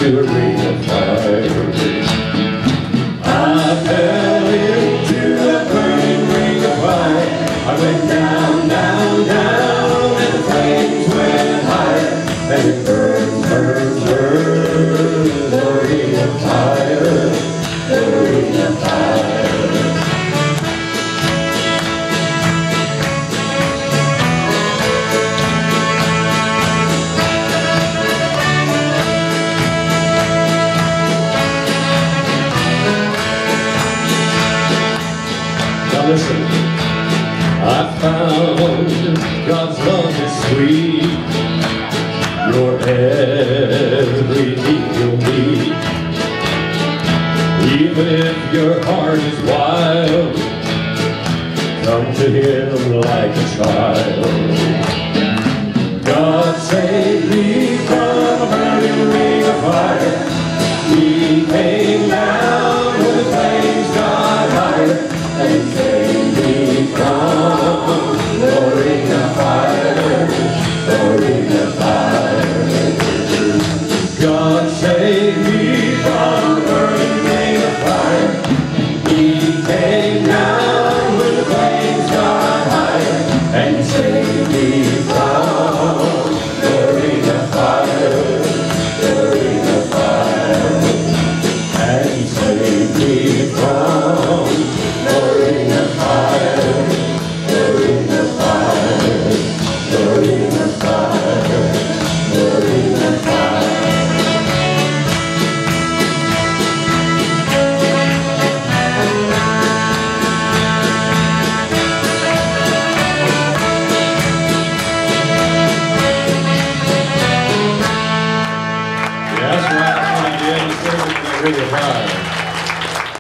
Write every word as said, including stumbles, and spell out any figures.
a ring of fire. I fell into a burning ring of fire. I went down, down, down, and the flames went higher. And it burned, burned, burned, the ring of fire, the ring of fire. Now listen, I found God's love is sweet. Your every need you'll need. Even if your heart is wild, come to Him like a child. God saved me from a burning ring of fire. He came down when the flames got higher, and He saved me from the ring of fire, the ring of fire. God saved me from the burning ring of fire. He came down when the flames got higher, and He saved